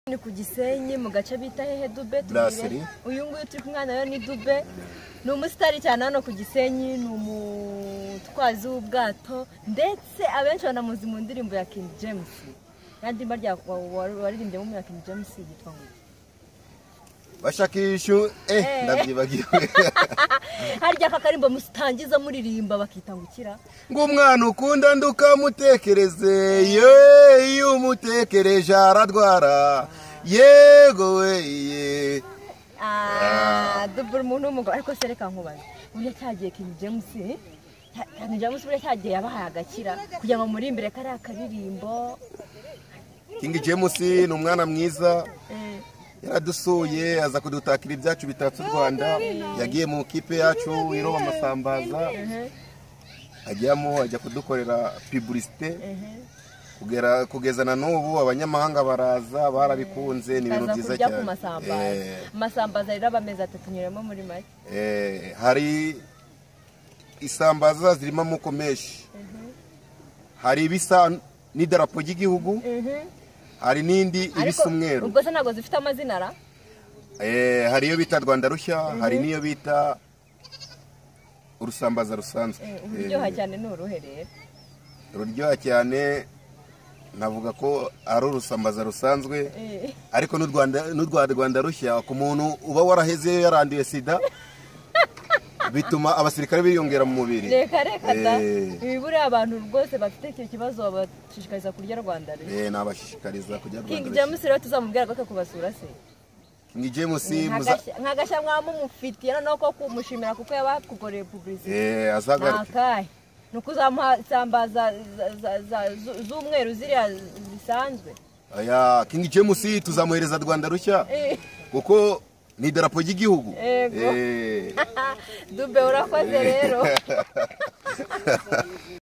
Ni ku Gisenyi mu gace bita hehe Dube Brasserie. Uyu nguyu turi kumwe nayo ni Dube. Ni umusitari cyane hano ku Gisenyi, ni umutwazi w'ubwato ndetse abenshi banamuzi mu ndirimbo ya King James. Yandi barya waririmbye mu ya King James yitwa ngo Bashakishu ndabyibagiwe. Harya kakarimbo mustangiza muririmba bakitangukira. Ngumwana ukunda ndukamutekereze iyo umutekereje aradwara. Yego weye. Dubura umuntu w'umugabo ariko sereka nkubaza. Uriya cyagiye King James. King James uriya cyagiye yabahaye agakira kugira ngo murimbire kari akaririmbo. King James ni umwana mwiza. Yaradusuye aza kudutakira ibyacu bitatse u Rwanda. Yagiye mu kipe yacu iroba amasambaza. Ajyamo ajya kudukorera publicité. Kugeza na n'ubu abanyamahanga baraza barabikunze ni ibintu byiza cyane. Amasambaza rero abameza atatunyuremo muri make. Hari isambaza zirimo amoko menshi. Hari ibisa n'idarapo ry'igihugu. Hari nindi ibisa umweru. Ubwo se ntago zifite amazina ra? Hari iyo bita Rwanda rushya, hari niyo bita urusambaza rusanzwe. Uryoha cyane n'uruherere. Uryoha cyane navuga ko ari urusambaza rusanzwe. Ariko n'u Rwanda rushya ku muntu uba waraheze yaranduye sida. Bituma abasirikare biyongera mu mubiri. Reka da. Ibibure abantu rwose bafite icyo kibazo babashishikariza kurya Rwanda. Nabashishikariza kurya Rwanda. King James rero tuzamubwira ko kubasura se. King James nkagashya mwamumufitiye no ko kumushimira kuko yabakukoreye publicité. Azagaruka. Nukuzamuha sambaza z'umweru ziriya zisanzwe. Aya King James tuzamuhereza Rwanda rushya. Kuko ni idarapo ry'igihugu. Dube urakoze rero.